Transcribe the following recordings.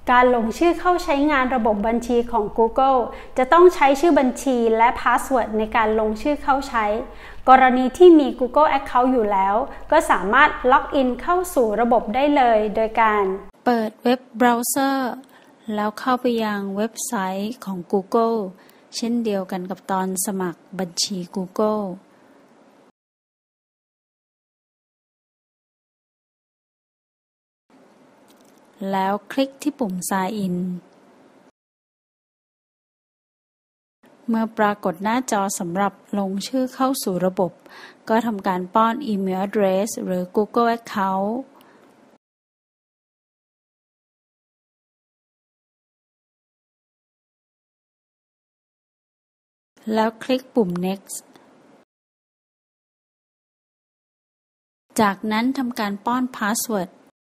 การลงชื่อเข้าใช้งานระบบบัญชีของ Google จะต้องใช้ชื่อบัญชีและพาสเวิร์ดในการลงชื่อเข้าใช้กรณีที่มี Google Account อยู่แล้วก็สามารถล็อกอินเข้าสู่ระบบได้เลยโดยการเปิดเว็บเบราว์เซอร์แล้วเข้าไปยังเว็บไซต์ของ Google เช่นเดียวกันกับตอนสมัครบัญชี Googleแล้วคลิกที่ปุ่ม Sign In เมื่อปรากฏหน้าจอสำหรับลงชื่อเข้าสู่ระบบก็ทำการป้อนอีเมล address หรือ Google Account แล้วคลิกปุ่ม Next จากนั้นทำการป้อน Password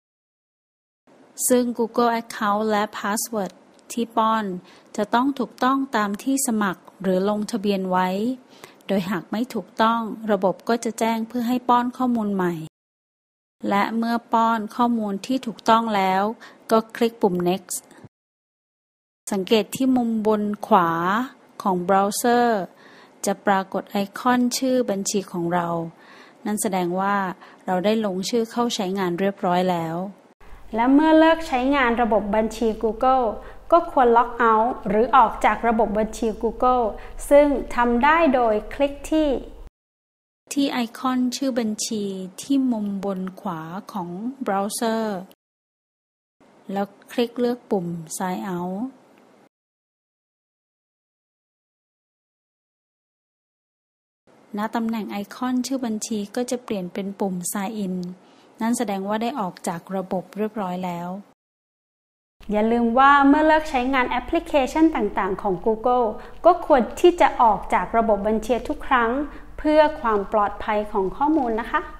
ซึ่ง Google Account และ Password ที่ป้อนจะต้องถูกต้องตามที่สมัครหรือลงทะเบียนไว้โดยหากไม่ถูกต้องระบบก็จะแจ้งเพื่อให้ป้อนข้อมูลใหม่และเมื่อป้อนข้อมูลที่ถูกต้องแล้วก็คลิกปุ่ม Next สังเกตที่มุมบนขวาของเบราว์เซอร์จะปรากฏไอคอนชื่อบัญชีของเรานั่นแสดงว่าเราได้ลงชื่อเข้าใช้งานเรียบร้อยแล้วและเมื่อเลิกใช้งานระบบบัญชี Google ก็ควรล็อกเอาท์หรือออกจากระบบบัญชี Google ซึ่งทำได้โดยคลิกที่ไอคอนชื่อบัญชีที่มุมบนขวาของเบราว์เซอร์แล้วคลิกเลือกปุ่ม Sign Out ณ ตำแหน่งไอคอนชื่อบัญชีก็จะเปลี่ยนเป็นปุ่ม Sign In นั่นแสดงว่าได้ออกจากระบบเรียบร้อยแล้วอย่าลืมว่าเมื่อเลิกใช้งานแอปพลิเคชันต่างๆของ Google ก็ควรที่จะออกจากระบบบัญชีทุกครั้งเพื่อความปลอดภัยของข้อมูลนะคะ